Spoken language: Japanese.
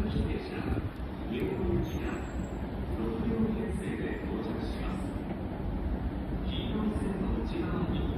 駅停車、上野行きが6両編成で到着します。黄色い線の内側に